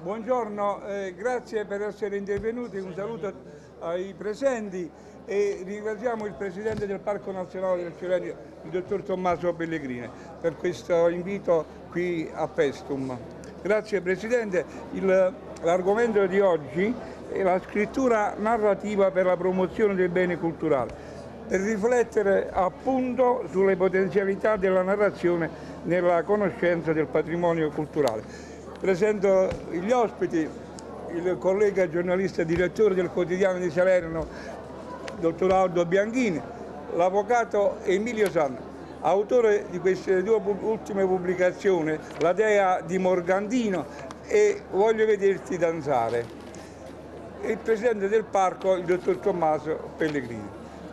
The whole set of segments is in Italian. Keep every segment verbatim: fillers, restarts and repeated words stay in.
Buongiorno, eh, grazie per essere intervenuti, un saluto ai presenti e ringraziamo il Presidente del Parco Nazionale del Cilento, il Dottor Tommaso Pellegrini, per questo invito qui a Pestum. Grazie Presidente. L'argomento di oggi è la scrittura narrativa per la promozione del bene culturale, per riflettere appunto sulle potenzialità della narrazione nella conoscenza del patrimonio culturale. Presento gli ospiti, il collega giornalista e direttore del quotidiano di Salerno, dottor Aldo Bianchini, l'avvocato Emilio Sanna, autore di queste due ultime pubblicazioni, La Dea di Morgantino e Voglio vederti danzare, e il presidente del parco, il dottor Tommaso Pellegrini.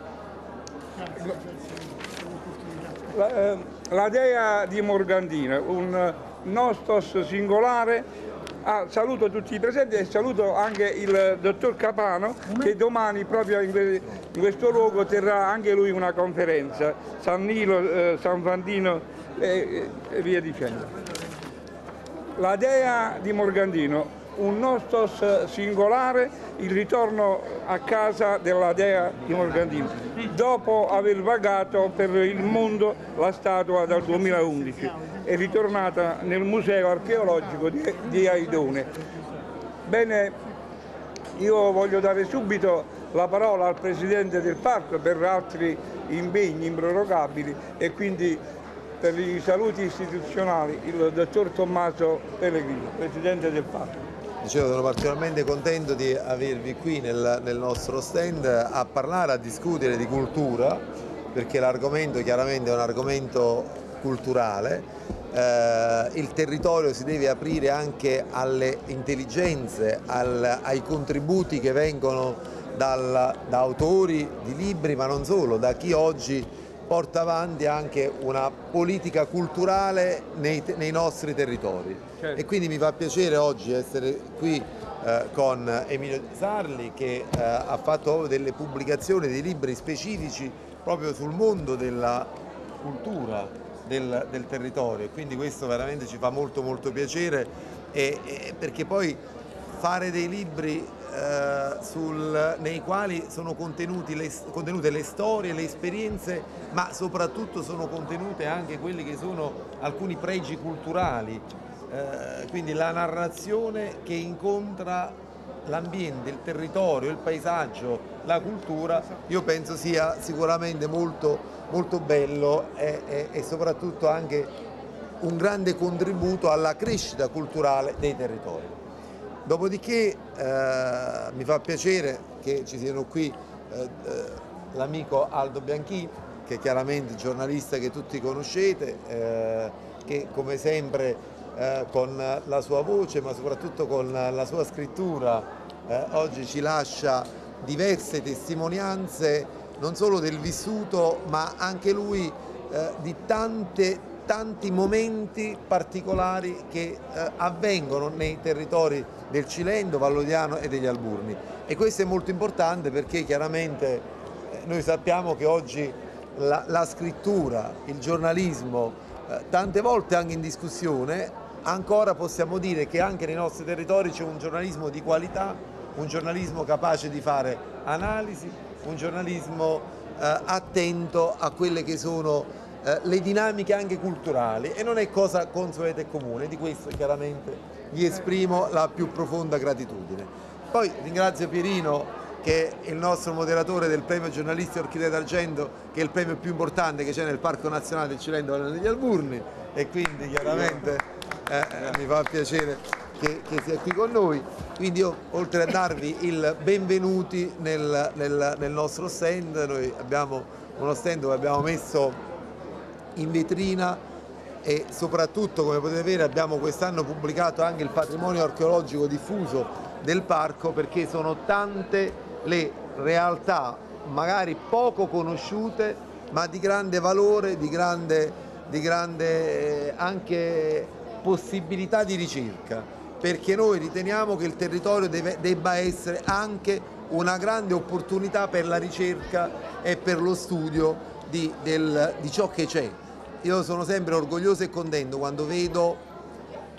La, eh, la Dea di Morgantino, un nostos singolare. Ah, saluto tutti i presenti e saluto anche il dottor Capano, che domani proprio in, in questo luogo terrà anche lui una conferenza, San Nilo, eh, San Fantino e, e via dicendo. La Dea di Morgantino, un nostos singolare, il ritorno a casa della Dea di Morgantino, dopo aver vagato per il mondo la statua dal duemilaundici. È ritornata nel museo archeologico di, di Aidone. Bene, io voglio dare subito la parola al Presidente del Parco per altri impegni improrogabili e quindi per i saluti istituzionali il Dottor Tommaso Pellegrini, Presidente del Parco. Dicevo, sono particolarmente contento di avervi qui nel, nel nostro stand a parlare, a discutere di cultura, perché l'argomento chiaramente è un argomento culturale. Eh, il territorio si deve aprire anche alle intelligenze, al, ai contributi che vengono dal, da autori di libri, ma non solo, da chi oggi porta avanti anche una politica culturale nei, nei nostri territori. Certo. E quindi mi fa piacere oggi essere qui eh, con Emilio Sarli, che eh, ha fatto delle pubblicazioni, dei libri specifici proprio sul mondo della cultura del, del territorio, quindi questo veramente ci fa molto molto piacere, e, e perché poi fare dei libri eh, sul, nei quali sono contenuti le, contenute le storie, le esperienze, ma soprattutto sono contenute anche quelli che sono alcuni pregi culturali, eh, quindi la narrazione che incontra l'ambiente, il territorio, il paesaggio, la cultura, io penso sia sicuramente molto, molto bello e, e, e soprattutto anche un grande contributo alla crescita culturale dei territori. Dopodiché eh, mi fa piacere che ci siano qui eh, eh, l'amico Aldo Bianchini, che è chiaramente giornalista che tutti conoscete, eh, che come sempre eh, con la sua voce ma soprattutto con la sua scrittura eh, oggi ci lascia diverse testimonianze non solo del vissuto ma anche lui eh, di tante tanti momenti particolari che eh, avvengono nei territori del Cilento, Vallodiano e degli Alburni, e questo è molto importante perché chiaramente eh, noi sappiamo che oggi la, la scrittura, il giornalismo, eh, tante volte anche in discussione, ancora possiamo dire che anche nei nostri territori c'è un giornalismo di qualità, un giornalismo capace di fare analisi, un giornalismo eh, attento a quelle che sono le dinamiche anche culturali, e non è cosa consueta e comune. Di questo chiaramente gli esprimo la più profonda gratitudine. Poi ringrazio Pierino, che è il nostro moderatore del premio Giornalisti Orchidea d'Argento, che è il premio più importante che c'è nel Parco Nazionale del Cilento e degli Alburni, e quindi chiaramente eh, mi fa piacere che, che sia qui con noi. Quindi io, oltre a darvi il benvenuti nel, nel, nel nostro stand, noi abbiamo uno stand dove abbiamo messo in vetrina, e soprattutto, come potete vedere, abbiamo quest'anno pubblicato anche il patrimonio archeologico diffuso del parco, perché sono tante le realtà magari poco conosciute ma di grande valore, di grande, di grande eh, anche possibilità di ricerca, perché noi riteniamo che il territorio deve, debba essere anche una grande opportunità per la ricerca e per lo studio di, del, di ciò che c'è. Io sono sempre orgoglioso e contento quando vedo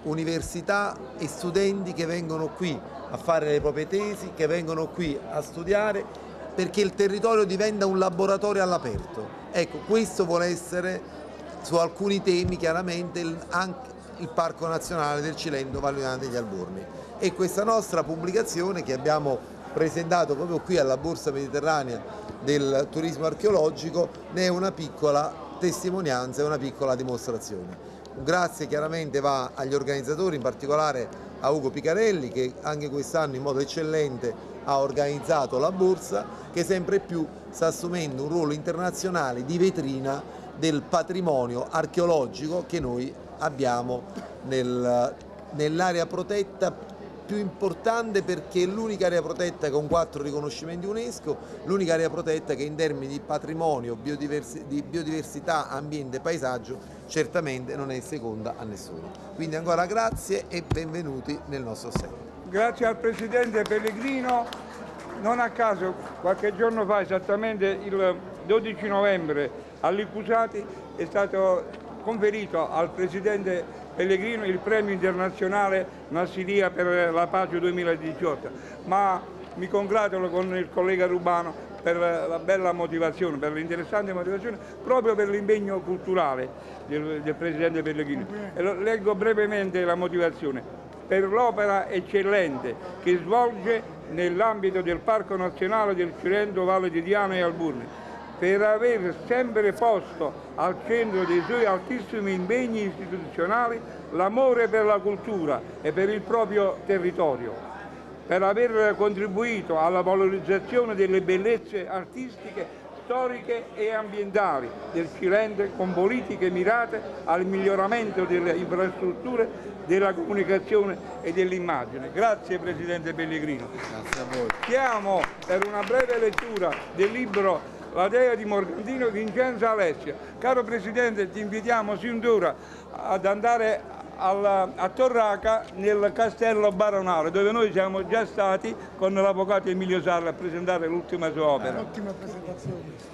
università e studenti che vengono qui a fare le proprie tesi, che vengono qui a studiare, perché il territorio diventa un laboratorio all'aperto. Ecco, questo vuole essere su alcuni temi chiaramente il, anche il Parco Nazionale del Cilento Valliolana degli Alborni. E questa nostra pubblicazione che abbiamo presentato proprio qui alla Borsa Mediterranea del turismo archeologico ne è una piccola testimonianza e una piccola dimostrazione. Un grazie chiaramente va agli organizzatori, in particolare a Ugo Picarelli, che anche quest'anno in modo eccellente ha organizzato la borsa, che sempre più sta assumendo un ruolo internazionale di vetrina del patrimonio archeologico che noi abbiamo nel, nell'area protetta più importante, perché è l'unica area protetta con quattro riconoscimenti UNESCO, l'unica area protetta che in termini di patrimonio, biodiversi, di biodiversità, ambiente e paesaggio certamente non è seconda a nessuno. Quindi ancora grazie e benvenuti nel nostro stand. Grazie al Presidente Pellegrino. Non a caso qualche giorno fa, esattamente il dodici novembre, all'Ippusati è stato conferito al Presidente Pellegrino il premio internazionale Nassiria per la pace duemiladiciotto, ma mi congratulo con il collega Rubano per la bella motivazione, per l'interessante motivazione, proprio per l'impegno culturale del, del Presidente Pellegrino. E lo, leggo brevemente la motivazione: per l'opera eccellente che svolge nell'ambito del Parco Nazionale del Cilento Valle di Diano e Alburni, per aver sempre posto al centro dei suoi altissimi impegni istituzionali l'amore per la cultura e per il proprio territorio, per aver contribuito alla valorizzazione delle bellezze artistiche, storiche e ambientali del Cilento con politiche mirate al miglioramento delle infrastrutture, della comunicazione e dell'immagine. Grazie Presidente Pellegrino. Grazie a voi. Chiamo per una breve lettura del libro La Dea di Morgantino Vincenzo Alessia. Caro Presidente, ti invitiamo sin d'ora ad andare alla, a Torraca nel Castello Baronale, dove noi siamo già stati con l'avvocato Emilio Sarla a presentare l'ultima sua opera. Ottima presentazione.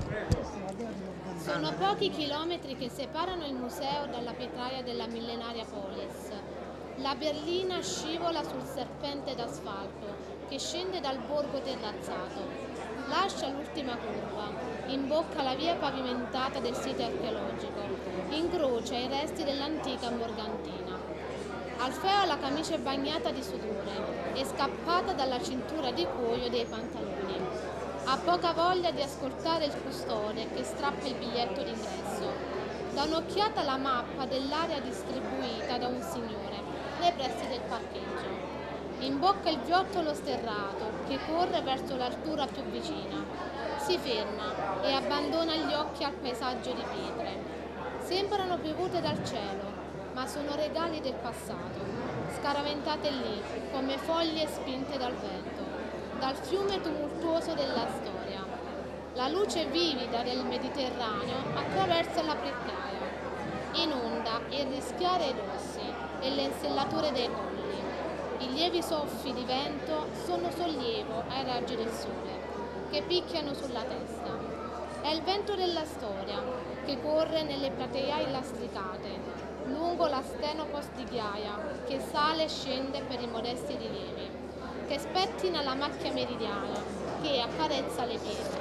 Sono pochi chilometri che separano il museo dalla pietraia della millenaria polis. La berlina scivola sul serpente d'asfalto che scende dal borgo terrazzato. Lascia l'ultima curva, imbocca la via pavimentata del sito archeologico, incrocia i resti dell'antica Morgantina. Alfeo ha la camicia bagnata di sudore e scappata dalla cintura di cuoio dei pantaloni. Ha poca voglia di ascoltare il custode che strappa il biglietto d'ingresso. Dà un'occhiata alla mappa dell'area distribuita da un signore nei pressi del parcheggio. Imbocca il viottolo sterrato che corre verso l'altura più vicina. Si ferma e abbandona gli occhi al paesaggio di pietre. Sembrano piovute dal cielo, ma sono regali del passato, scaraventate lì come foglie spinte dal vento, dal fiume tumultuoso della storia. La luce vivida del Mediterraneo attraversa la pietraia, inonda il rischiare ai rossi e le insellature dei colli. I lievi soffi di vento sono sollievo ai raggi del sole, che picchiano sulla testa. È il vento della storia, che corre nelle platee lastricate, lungo la stenopos di ghiaia, che sale e scende per i modesti rilievi, che spettina la macchia meridiana, che accarezza le pietre.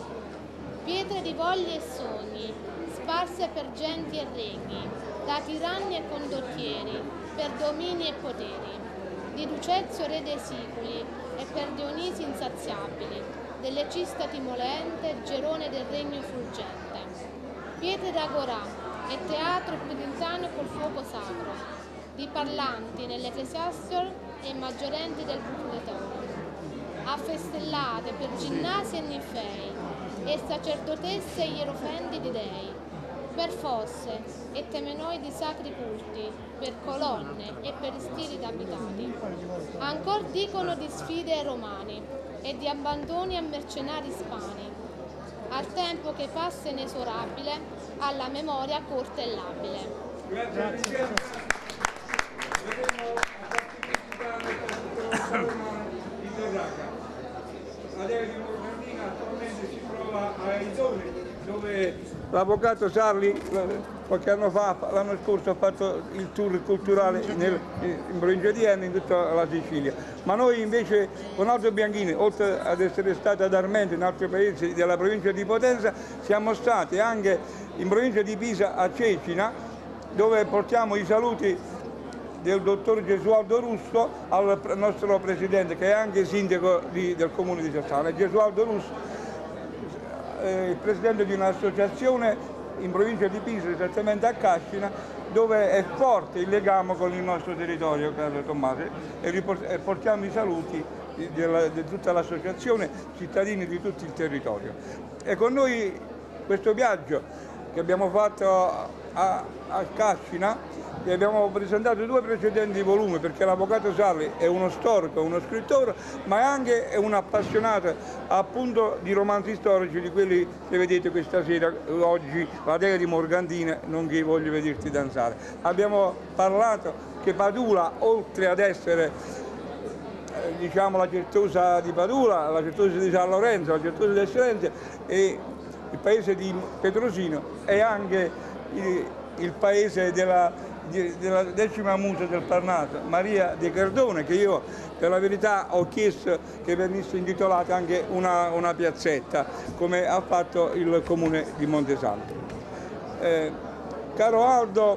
Pietre di vogli e sogni, sparse per genti e regni, da tiranni e condottieri, per domini e poteri, di Lucezio re dei siculi e per Dionisi insaziabili, delle cista timolente, gerone del regno fulgente. Pietre d'agorà e teatro puritano col fuoco sacro, di parlanti nell'Ecclesiastor e maggiorenti del Bucletore, affestellate per ginnasi e ninfei, e sacerdotesse e ierofendi di dei, per fosse e temenoidi sacri culti, per colonne e per stili d'abitati. Ancor dicono di sfide ai romani e di abbandoni a mercenari ispani, al tempo che passa inesorabile alla memoria corta e labile. Grazie. Vedremo a partecipare di Torraca. La Dea di Morgantina attualmente si trova a Idone, dove l'avvocato Sarli qualche anno fa, l'anno scorso, ha fatto il tour culturale nel, in provincia di Enna, in tutta la Sicilia. Ma noi invece con Aldo Bianchini, oltre ad essere stati ad Armento, in altri paesi della provincia di Potenza, siamo stati anche in provincia di Pisa a Cecina, dove portiamo i saluti del dottor Gesualdo Russo al nostro presidente, che è anche sindaco di, del comune di Sassana. Gesualdo Russo è il presidente di un'associazione in provincia di Pisa, esattamente a Cascina, dove è forte il legame con il nostro territorio, caro Tommaso, e portiamo i saluti di, di tutta l'associazione, cittadini di tutto il territorio. E con noi questo viaggio che abbiamo fatto a, a Cascina, vi abbiamo presentato due precedenti volumi, perché l'avvocato Sarli è uno storico, uno scrittore, ma è anche un appassionato appunto di romanzi storici, di quelli che vedete questa sera, oggi, La Dea di Morgantina, nonché Voglio vederti danzare. Abbiamo parlato che Padula, oltre ad essere eh, diciamo la Certosa di Padula, la Certosa di San Lorenzo, la Certosa di Eccellenza, e il paese di Petrosino è anche il, il paese della della decima musa del Parnaso, Maria De Cardone, che io per la verità ho chiesto che venisse intitolata anche una, una piazzetta, come ha fatto il comune di Montesanto. Eh, caro Aldo,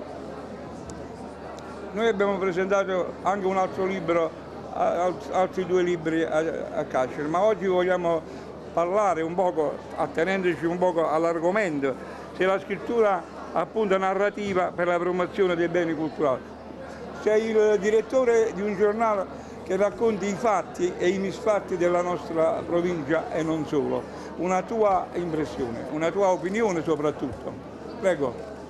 noi abbiamo presentato anche un altro libro, altri due libri a, a Cascina, ma oggi vogliamo parlare un poco, attenendoci un poco all'argomento, se la scrittura appunto narrativa per la promozione dei beni culturali. Sei il direttore di un giornale che racconti i fatti e i misfatti della nostra provincia e non solo. Una tua impressione, una tua opinione soprattutto. Prego.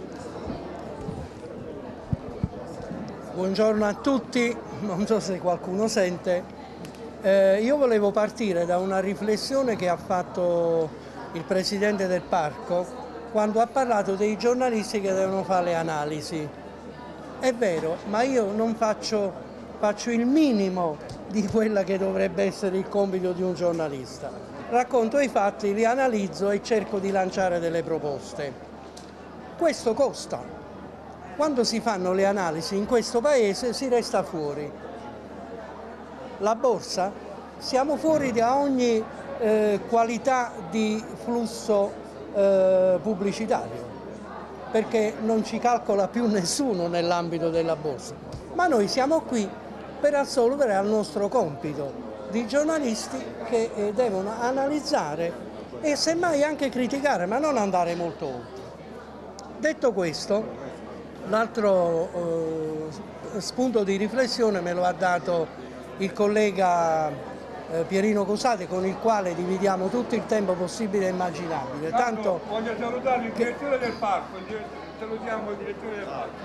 Buongiorno a tutti, non so se qualcuno sente. Eh, io volevo partire da una riflessione che ha fatto il presidente del parco quando ha parlato dei giornalisti che devono fare le analisi. È vero, ma io non faccio, faccio il minimo di quella che dovrebbe essere il compito di un giornalista. Racconto i fatti, li analizzo e cerco di lanciare delle proposte. Questo costa. Quando si fanno le analisi in questo paese si resta fuori. La borsa? Siamo fuori da ogni eh, qualità di flusso Eh, pubblicitario, perché non ci calcola più nessuno nell'ambito della borsa, ma noi siamo qui per assolvere al nostro compito di giornalisti che eh, devono analizzare e semmai anche criticare, ma non andare molto oltre. Detto questo, l'altro eh, spunto di riflessione me lo ha dato il collega Pierino Cosate, con il quale dividiamo tutto il tempo possibile e immaginabile. Tanto, voglio salutare il direttore del parco, salutiamo il direttore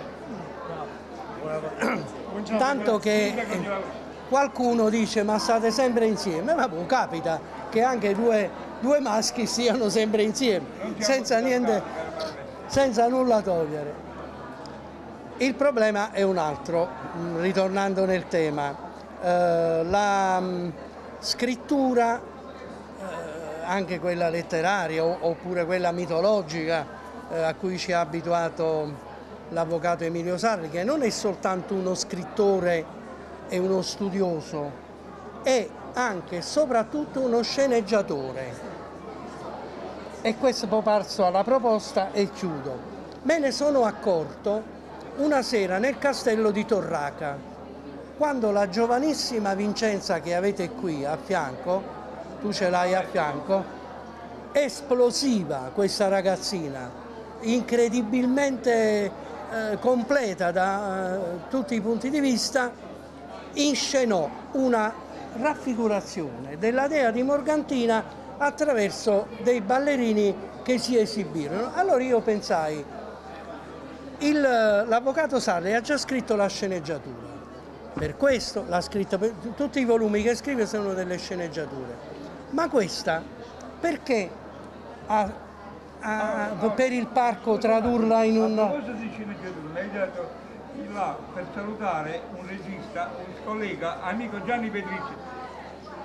del parco. Tanto che qualcuno dice ma state sempre insieme, ma boh, capita che anche due, due maschi stiano sempre insieme, senza niente, senza nulla togliere. Il problema è un altro, ritornando nel tema. Eh, la scrittura, eh, anche quella letteraria oppure quella mitologica eh, a cui ci ha abituato l'avvocato Emilio Sarli, che non è soltanto uno scrittore e uno studioso, è anche e soprattutto uno sceneggiatore. E questo poi passo alla proposta e chiudo. Me ne sono accorto una sera nel castello di Torraca, quando la giovanissima Vincenza che avete qui a fianco, tu ce l'hai a fianco, esplosiva questa ragazzina, incredibilmente eh, completa da eh, tutti i punti di vista, inscenò una raffigurazione della Dea di Morgantina attraverso dei ballerini che si esibirono. Allora io pensai, l'avvocato Sarli ha già scritto la sceneggiatura. Per questo l'ha scritta, per, tutti i volumi che scrive sono delle sceneggiature, ma questa perché ha, ha, no, no, per il parco tradurla in un... A proposito di sceneggiatura, mi hai dato di là per salutare un regista, un collega, amico Gianni Pedricci,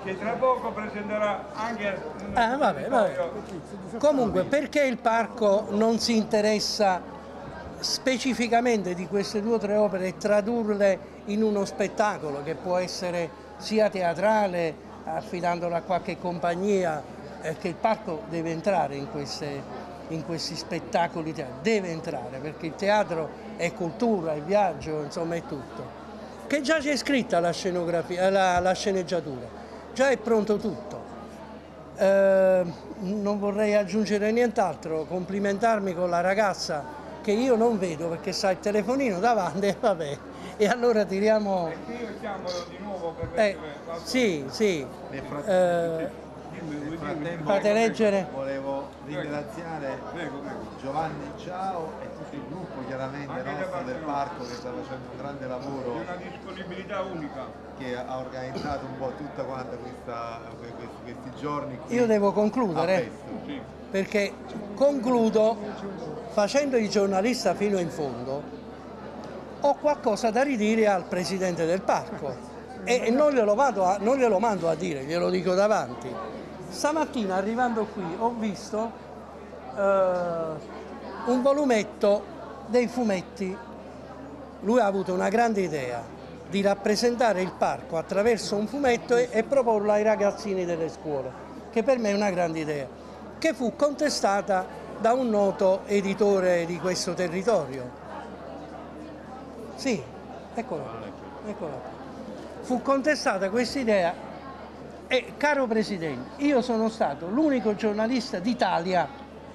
che tra poco presenterà anche un Ah, vabbè, vabbè. Comunque, perché il parco non si interessa specificamente di queste due o tre opere e tradurle in uno spettacolo che può essere sia teatrale, affidandolo a qualche compagnia, perché il parco deve entrare in, queste, in questi spettacoli teatrali, deve entrare, perché il teatro è cultura, è viaggio, insomma è tutto. Che già c'è scritta la scenografia, la, la sceneggiatura, già è pronto tutto. Eh, non vorrei aggiungere nient'altro, complimentarmi con la ragazza che io non vedo perché sa il telefonino davanti e vabbè, e allora tiriamo... di nuovo per eh, sì, sì. Nel Eh, frattempo fate leggere. volevo ringraziare Giovanni Ciao e tutto il gruppo chiaramente nostro del parco che sta facendo un grande lavoro, una disponibilità unica, che ha organizzato un po' tutta quanta questa, questi, questi giorni qui. Io devo concludere, a Pesto. perché concludo facendo il giornalista fino in fondo. Ho qualcosa da ridire al presidente del parco e non glielo, vado a, non glielo mando a dire, glielo dico davanti. Stamattina arrivando qui ho visto eh, un volumetto dei fumetti. Lui ha avuto una grande idea di rappresentare il parco attraverso un fumetto e, e proporlo ai ragazzini delle scuole, che per me è una grande idea, che fu contestata da un noto editore di questo territorio. Sì, eccola, eccola. Fu contestata questa idea e, caro Presidente, io sono stato l'unico giornalista d'Italia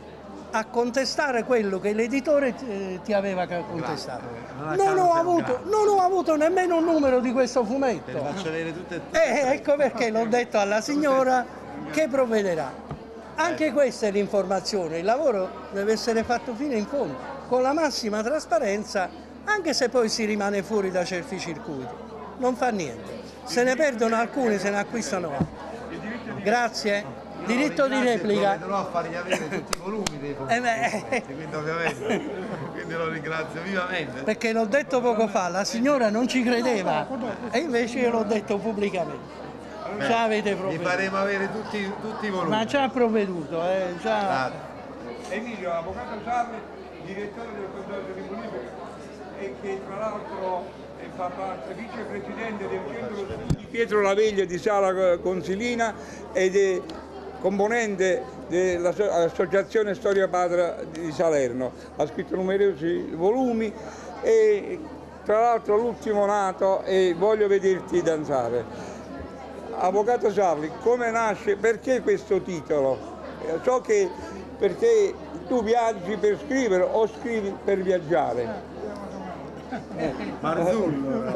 a contestare quello che l'editore eh, ti aveva contestato. Non, non, ho avuto, non ho avuto nemmeno un numero di questo fumetto. Te le faccio avere tutte e tutte. Eh, ecco perché l'ho detto alla signora che provvederà. Anche questa è l'informazione, il lavoro deve essere fatto fino in fondo, con la massima trasparenza, anche se poi si rimane fuori da certi circuiti. Non fa niente. Se ne perdono alcuni, se ne acquistano altri. Grazie. Diritto di replica. Dovrò a fargli avere tutti i volumi dei fumetti, Eh beh. quindi ovviamente quindi lo ringrazio vivamente. Perché l'ho detto poco fa, la signora non ci credeva e invece io l'ho detto pubblicamente. Beh, Già avete gli provveduto. faremo avere tutti, tutti i volumi. Ma già provveduto, eh, già. Grazie. Emilio, avvocato Sarli, direttore del consorzio di bonifica e che tra l'altro fa parte vicepresidente del centro studi Pietro Laveglia di Sala Consilina ed è componente dell'associazione Storia Patria di Salerno. Ha scritto numerosi volumi e tra l'altro l'ultimo nato è Voglio vederti danzare. Avvocato Sarli, come nasce, perché questo titolo? So che perché tu viaggi per scrivere o scrivi per viaggiare? Eh, Marzullo,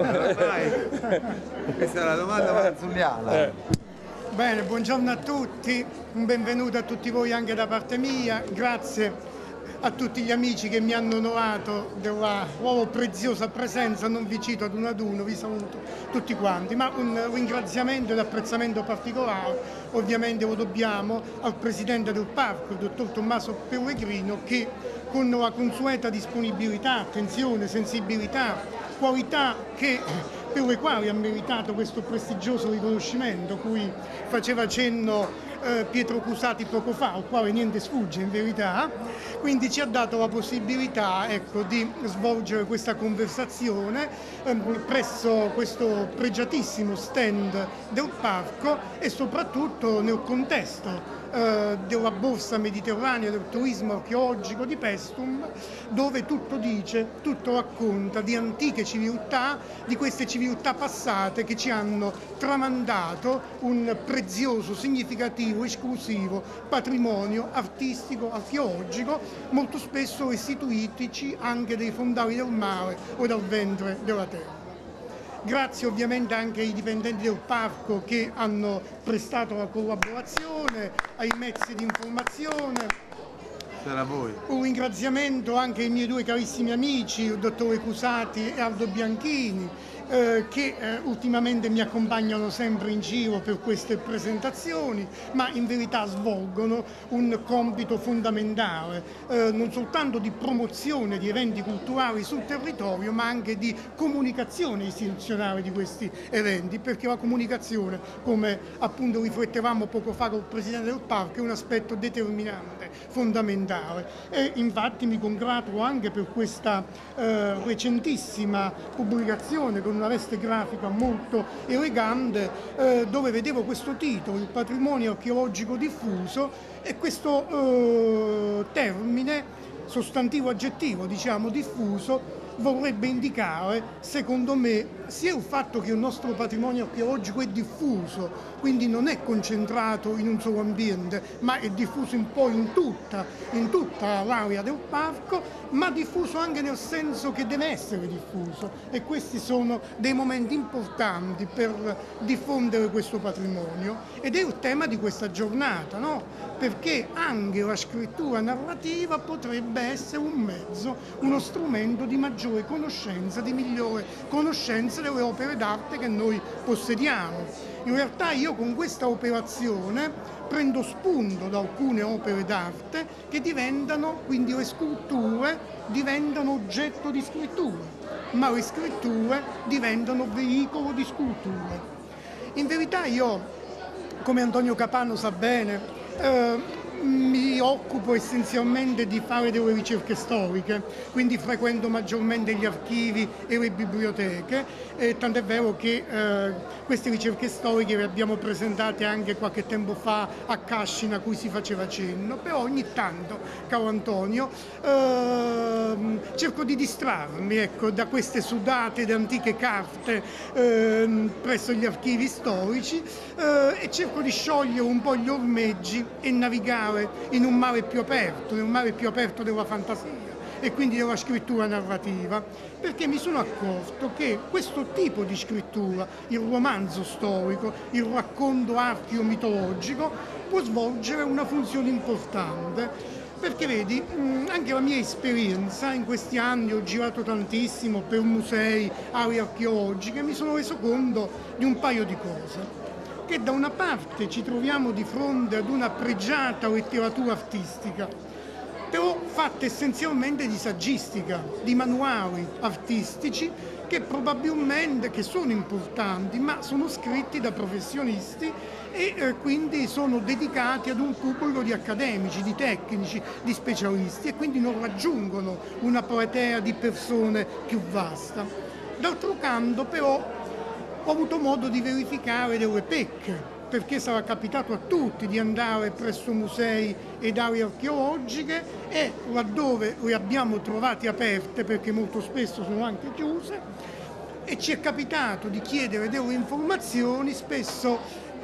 questa è la domanda marzulliana. Eh. Bene, buongiorno a tutti, un benvenuto a tutti voi anche da parte mia, grazie a tutti gli amici che mi hanno onorato della loro preziosa presenza, non vi cito ad uno ad uno, vi saluto tutti quanti, ma un ringraziamento ed apprezzamento particolare ovviamente lo dobbiamo al Presidente del Parco, il dottor Tommaso Pellegrino, che con la consueta disponibilità, attenzione, sensibilità, qualità che, per le quali ha meritato questo prestigioso riconoscimento cui faceva cenno eh, Pietro Cusati poco fa, al quale niente sfugge in verità, quindi ci ha dato la possibilità, ecco, di svolgere questa conversazione eh, presso questo pregiatissimo stand del parco e soprattutto nel contesto della borsa mediterranea del turismo archeologico di Pestum, dove tutto dice, tutto racconta di antiche civiltà, di queste civiltà passate che ci hanno tramandato un prezioso, significativo, esclusivo patrimonio artistico, archeologico, molto spesso restituitici anche dai fondali del mare o dal ventre della terra. Grazie ovviamente anche ai dipendenti del parco che hanno prestato la collaborazione, ai mezzi di informazione. Sarà voi. Un ringraziamento anche ai miei due carissimi amici, il dottore Cusati e Aldo Bianchini, eh, che eh, ultimamente mi accompagnano sempre in giro per queste presentazioni, ma in verità svolgono un compito fondamentale, eh, non soltanto di promozione di eventi culturali sul territorio, ma anche di comunicazione istituzionale di questi eventi, perché la comunicazione, come appunto riflettevamo poco fa col Presidente del Parco, è un aspetto determinante, fondamentale. E infatti mi congratulo anche per questa eh, recentissima pubblicazione con una veste grafica molto elegante, eh, dove vedevo questo titolo, il patrimonio archeologico diffuso, e questo eh, termine, sostantivo aggettivo, diciamo diffuso, vorrebbe indicare, secondo me, sia il fatto che il nostro patrimonio archeologico è diffuso, quindi non è concentrato in un solo ambiente, ma è diffuso un po' in tutta, in tutta l'area del parco, ma diffuso anche nel senso che deve essere diffuso, e questi sono dei momenti importanti per diffondere questo patrimonio, ed è il tema di questa giornata, no? Perché anche la scrittura narrativa potrebbe essere un mezzo, uno strumento di maggiore conoscenza, di migliore conoscenza delle opere d'arte che noi possediamo. In realtà io con questa operazione prendo spunto da alcune opere d'arte che diventano, quindi le sculture diventano oggetto di scrittura, ma le scritture diventano veicolo di sculture. In verità io, come Antonio Capano sa bene, eh, mi occupo essenzialmente di fare delle ricerche storiche, quindi frequento maggiormente gli archivi e le biblioteche, e tant'è vero che eh, queste ricerche storiche le abbiamo presentate anche qualche tempo fa a Cascina, a cui si faceva cenno, però ogni tanto, caro Antonio, eh, cerco di distrarmi, ecco, da queste sudate ed antiche carte eh, presso gli archivi storici, eh, e cerco di sciogliere un po' gli ormeggi e navigare in un mare più aperto, nel mare più aperto della fantasia e quindi della scrittura narrativa, perché mi sono accorto che questo tipo di scrittura, il romanzo storico, il racconto archeo-mitologico, può svolgere una funzione importante. Perché vedi, anche la mia esperienza in questi anni, ho girato tantissimo per musei, aree archeologiche, mi sono reso conto di un paio di cose. Che da una parte ci troviamo di fronte ad una pregiata letteratura artistica, però fatta essenzialmente di saggistica, di manuali artistici che probabilmente che sono importanti, ma sono scritti da professionisti e eh, quindi sono dedicati ad un pubblico di accademici, di tecnici, di specialisti, e quindi non raggiungono una platea di persone più vasta. D'altro canto però ho avuto modo di verificare delle pecche, perché sarà capitato a tutti di andare presso musei ed aree archeologiche, e laddove le abbiamo trovate aperte, perché molto spesso sono anche chiuse, e ci è capitato di chiedere delle informazioni, spesso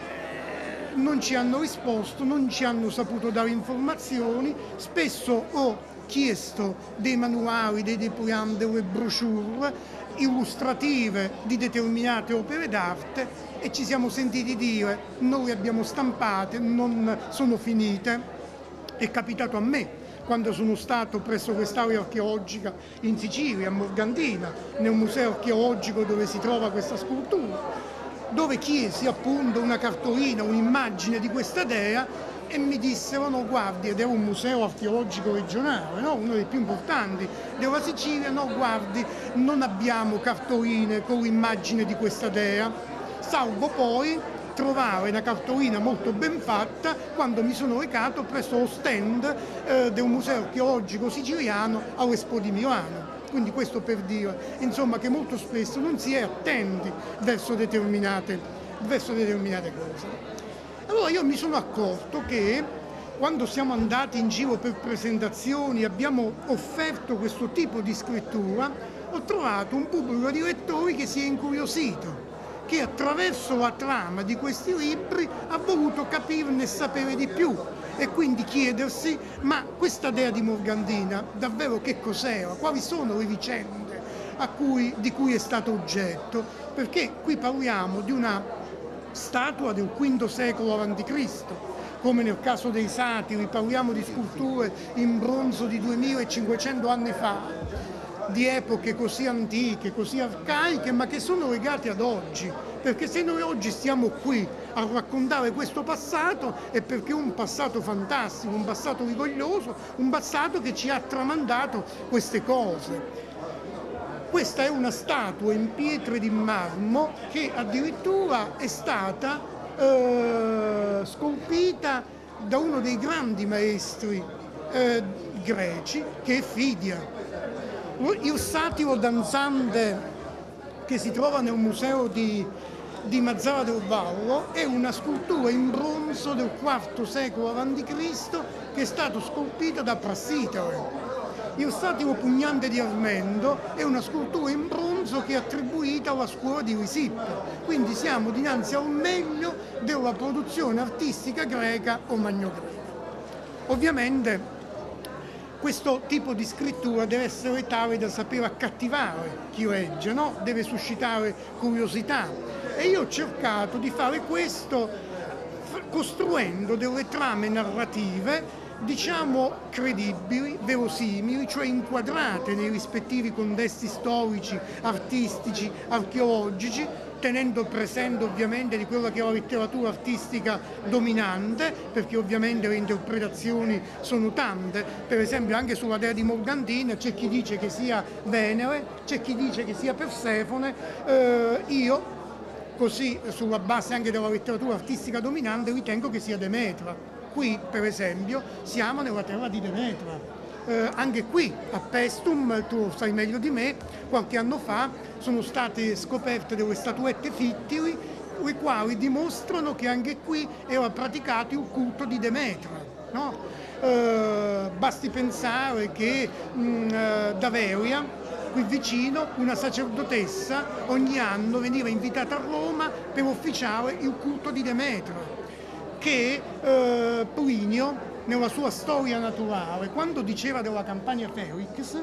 non ci hanno risposto, non ci hanno saputo dare informazioni, spesso ho chiesto dei manuali, dei diagram, delle brochure illustrative di determinate opere d'arte, e ci siamo sentiti dire non le abbiamo stampate, non sono finite. È capitato a me quando sono stato presso quest'area archeologica in Sicilia, a Morgantina, nel museo archeologico dove si trova questa scultura, dove chiesi appunto una cartolina, un'immagine di questa dea, e mi dissero no guardi, ed era un museo archeologico regionale, no? Uno dei più importanti della Sicilia, no guardi, non abbiamo cartoline con l'immagine di questa dea, salvo poi trovare una cartolina molto ben fatta quando mi sono recato presso lo stand eh, del museo archeologico siciliano all'Expo di Milano. Quindi questo per dire, insomma, che molto spesso non si è attenti verso determinate, verso determinate cose. Allora io mi sono accorto che quando siamo andati in giro per presentazioni, abbiamo offerto questo tipo di scrittura, ho trovato un pubblico di lettori che si è incuriosito, che attraverso la trama di questi libri ha voluto capirne e sapere di più, e quindi chiedersi ma questa dea di Morgantina davvero che cos'era, quali sono le vicende a cui, di cui è stato oggetto, perché qui parliamo di una statua del quinto secolo avanti Cristo, come nel caso dei satiri parliamo di sculture in bronzo di duemilacinquecento anni fa, di epoche così antiche, così arcaiche, ma che sono legate ad oggi. Perché se noi oggi stiamo qui a raccontare questo passato è perché è un passato fantastico, un passato rigoglioso, un passato che ci ha tramandato queste cose. Questa è una statua in pietre di marmo che addirittura è stata eh, scolpita da uno dei grandi maestri eh, greci, che è Fidia. Il satiro danzante che si trova nel museo di, di Mazara del Vallo è una scultura in bronzo del quarto secolo avanti Cristo che è stato scolpita da Prassitare. Il satiro pugnante di Armendo è una scultura in bronzo che è attribuita alla scuola di Risippo, quindi siamo dinanzi al meglio della produzione artistica greca o magnogreca. Ovviamente questo tipo di scrittura deve essere tale da sapere accattivare chi legge, no? Deve suscitare curiosità, e io ho cercato di fare questo costruendo delle trame narrative diciamo credibili, verosimili, cioè inquadrate nei rispettivi contesti storici, artistici, archeologici, tenendo presente ovviamente di quella che è la letteratura artistica dominante, perché ovviamente le interpretazioni sono tante. Per esempio anche sulla dea di Morgantina c'è chi dice che sia Venere, c'è chi dice che sia Persefone, eh, io così sulla base anche della letteratura artistica dominante ritengo che sia Demetra. Qui per esempio siamo nella terra di Demetra, eh, anche qui a Paestum, tu sai meglio di me, qualche anno fa sono state scoperte delle statuette fittili, le quali dimostrano che anche qui era praticato il culto di Demetra, no? eh, basti pensare che mh, da Veria, qui vicino, una sacerdotessa ogni anno veniva invitata a Roma per officiare il culto di Demetra, che eh, Plinio nella sua storia naturale, quando diceva della Campania Felix,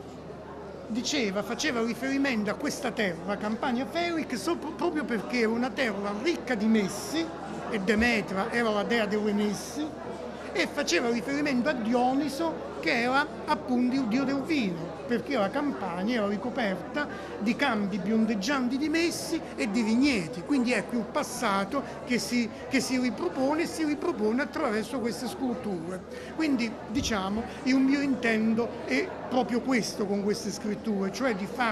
diceva, faceva riferimento a questa terra, Campania Felix, proprio perché era una terra ricca di messi, e Demetra era la dea delle messi, e faceva riferimento a Dioniso, che era appunto il dio del vino, perché la Campania era ricoperta di campi biondeggianti di messi e di vigneti, quindi ecco il passato che si, che si ripropone e si ripropone attraverso queste sculture. Quindi diciamo il mio intento è proprio questo con queste scritture, cioè di far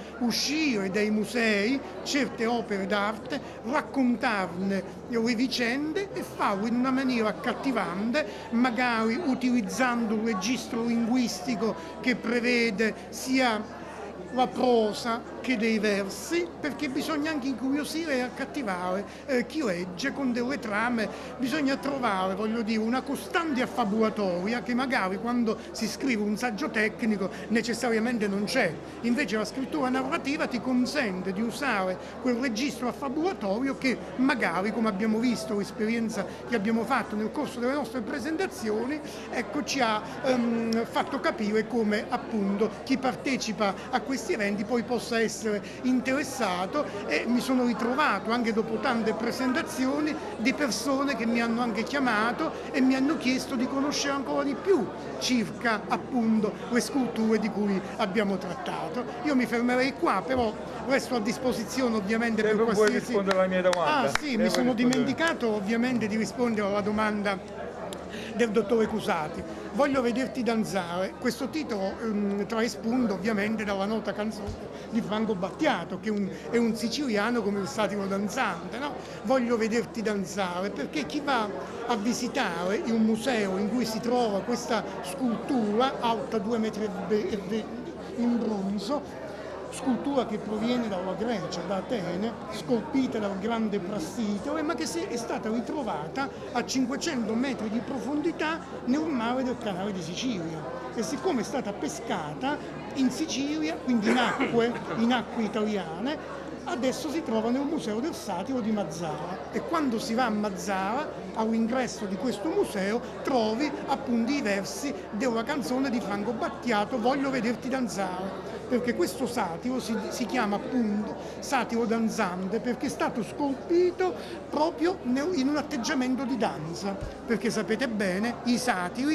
uscire dai musei certe opere d'arte, raccontarne le vicende e farlo in una maniera accattivante, magari utilizzando un registro linguistico che prevede sia la prosa che dei versi, perché bisogna anche incuriosire e accattivare eh, chi legge con delle trame. Bisogna trovare, voglio dire, una costante affabulatoria che magari quando si scrive un saggio tecnico necessariamente non c'è. Invece la scrittura narrativa ti consente di usare quel registro affabulatorio che magari, come abbiamo visto, l'esperienza che abbiamo fatto nel corso delle nostre presentazioni, ecco, ci ha ehm, fatto capire come appunto chi partecipa a questi eventi poi possa essere interessato, e mi sono ritrovato anche dopo tante presentazioni di persone che mi hanno anche chiamato e mi hanno chiesto di conoscere ancora di più circa appunto le sculture di cui abbiamo trattato. Io mi fermerei qua, però resto a disposizione ovviamente Se per non qualsiasi... vuoi rispondere alla mia domanda. Ah sì, Se mi sono rispondere... dimenticato ovviamente di rispondere alla domanda del dottore Cusati. Voglio vederti danzare. Questo titolo um, trae spunto ovviamente dalla nota canzone di Franco Battiato, che è un, è un siciliano come il satiro danzante, no? Voglio vederti danzare, perché chi va a visitare un museo in cui si trova questa scultura alta due metri e venti in bronzo, scultura che proviene dalla Grecia, da Atene, scolpita dal grande Prassitore, ma che è stata ritrovata a cinquecento metri di profondità nel mare del Canale di Sicilia. E siccome è stata pescata in Sicilia, quindi in acque, in acque italiane, adesso si trova nel Museo del Satiro di Mazara, e quando si va a Mazara, all'ingresso di questo museo, trovi appunto i versi della canzone di Franco Battiato, Voglio vederti danzare, perché questo satiro si, si chiama appunto satiro danzante perché è stato scolpito proprio nel, in un atteggiamento di danza, perché sapete bene i satiri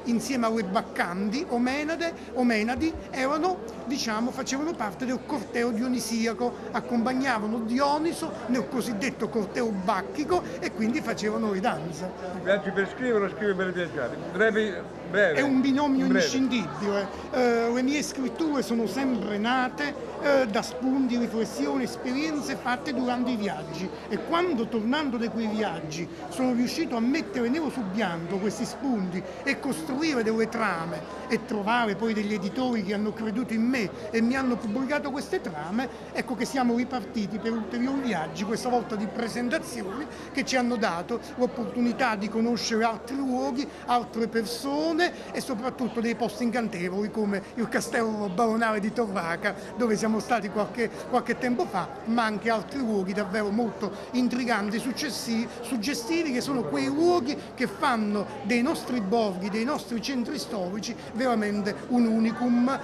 insieme alle Baccandi o Menade, o Menadi erano, diciamo, facevano parte del corteo dionisiaco, accompagnavano Dioniso nel cosiddetto corteo bacchico e quindi facevano le danze. Viaggi per scrivere o scrive per viaggiare? Brevi, breve. È un binomio breve. inscindibile. Eh, le mie scritture sono sempre nate eh, da spunti, riflessioni, esperienze fatte durante i viaggi, e quando, tornando da quei viaggi, sono riuscito a mettere nero su bianco questi spunti e costruire delle trame e trovare poi degli editori che hanno creduto in me e mi hanno pubblicato queste trame, ecco che siamo ripartiti per ulteriori viaggi, questa volta di presentazioni che ci hanno dato l'opportunità di conoscere altri luoghi, altre persone e soprattutto dei posti incantevoli come il castello baronale di Torraca, dove siamo stati qualche, qualche tempo fa, ma anche altri luoghi davvero molto intriganti, successivi, suggestivi, che sono quei luoghi che fanno dei nostri borghi, dei nostri centri storici veramente un unicum,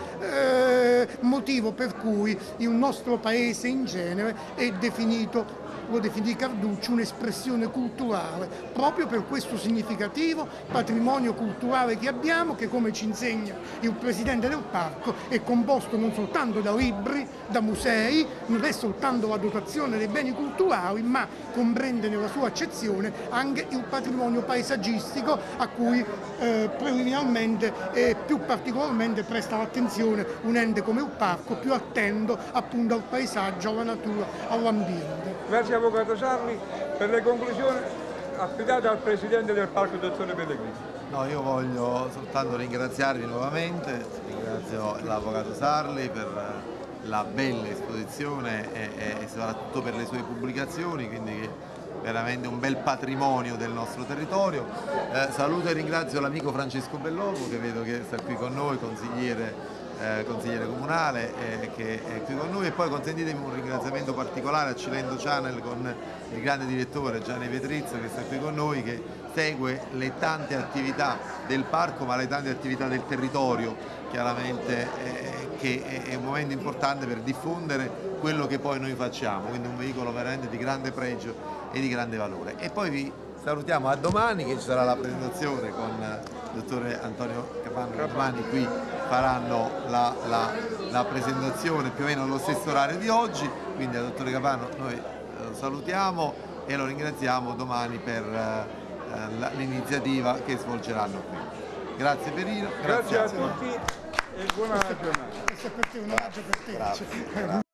eh, motivo per cui il nostro paese in genere è definito, lo definì Carducci, un'espressione culturale, proprio per questo significativo patrimonio culturale che abbiamo, che, come ci insegna il Presidente del Parco, è composto non soltanto da libri, da musei, non è soltanto la dotazione dei beni culturali, ma comprende nella sua accezione anche il patrimonio paesaggistico a cui eh, preliminarmente e più particolarmente presta l'attenzione un ente come il Parco, più attento appunto al paesaggio, alla natura, all'ambiente. Grazie Avvocato Sarli, per le conclusioni affidate al Presidente del Parco, dottore Pellegrini. No, io voglio soltanto ringraziarvi nuovamente, ringrazio l'Avvocato Sarli per la bella esposizione e, e, e soprattutto per le sue pubblicazioni, quindi veramente un bel patrimonio del nostro territorio. Eh, saluto e ringrazio l'amico Francesco Bellomo, che vedo che sta qui con noi, consigliere Eh, consigliere comunale eh, che è qui con noi, e poi consentitemi un ringraziamento particolare a Cilento Channel con il grande direttore Gianni Petrizio, che sta qui con noi, che segue le tante attività del parco ma le tante attività del territorio, chiaramente eh, che è un momento importante per diffondere quello che poi noi facciamo, quindi un veicolo veramente di grande pregio e di grande valore. E poi vi salutiamo a domani, che ci sarà la presentazione con il dottore Antonio Capano, che domani qui faranno la, la, la presentazione più o meno allo stesso orario di oggi, quindi al dottore Capano noi lo salutiamo e lo ringraziamo domani per eh, l'iniziativa che svolgeranno qui. Grazie Perino, Grazie, grazie a tutti e buona giornata. Questo è per te, un omaggio per te. Grazie.